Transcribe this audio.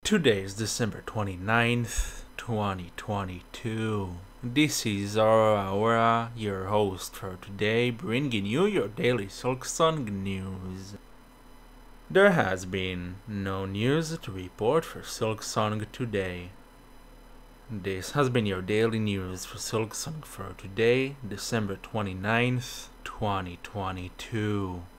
Today is December 29th, 2022. This is Aura, your host for today, bringing you your daily Silksong news. There has been no news to report for Silksong today. This has been your daily news for Silksong for today, December 29th, 2022.